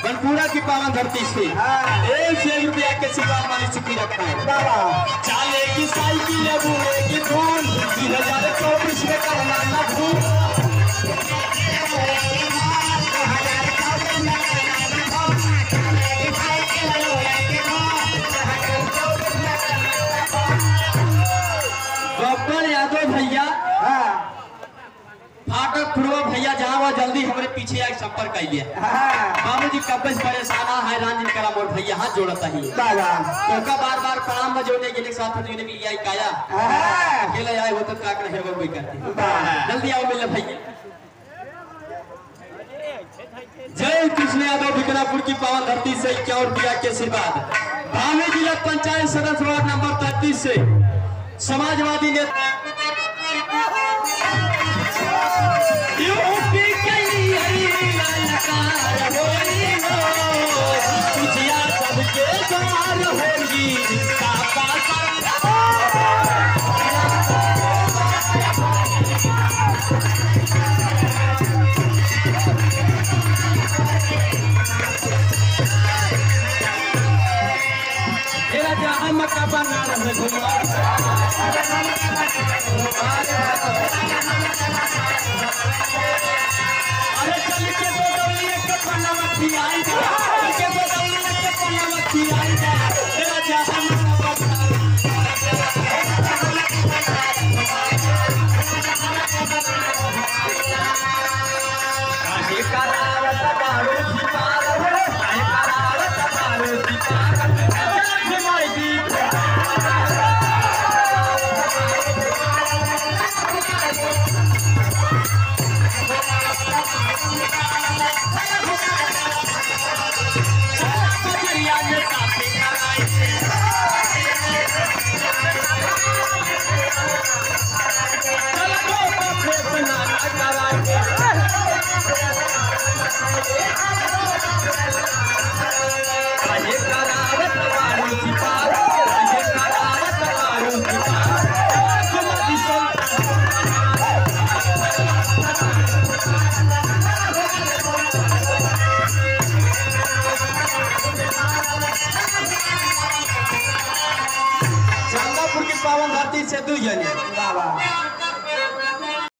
बनपुरा की पावन धरती से 1 रुपया के सिवा मानी चुकी रखा है। चाले की साइकिल बूढ़े की धूल 2024 में करना न भूल। बब्बर यादव भैया फाटक खुरवा भैया जहाँ वहाँ जल्दी हमारे पीछे आके संपर्क कर लिया। बाबूजी कब्बस परेशान है रांझिन करा मोर भैया हाथ जोड़ता ही तो बार बार प्रणाम बजोने के लिए साथ में भी आई काया अकेले आए हो तो का करे वो कोई करते जल्दी आओ मिल भैया। जय कृष्ण यादव बिकरापुर की पावन धरती से 51 रुपया के आशीर्वाद। भावे जिला पंचायत सदस्य वार्ड नंबर 33 से समाजवादी नेता मक्का बना रहे अरे चल के बोलिए के पन्ना मच्छी आई जा के बोलिए के पन्ना मच्छी आई जा तेरा जहां काहे करावत बारो दीपार काहे करावत बारो दीपार पावन धरती से 2 जने